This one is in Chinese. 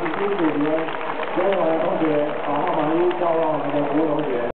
请主持人，所有的同学把号码一交到我们的服务同学。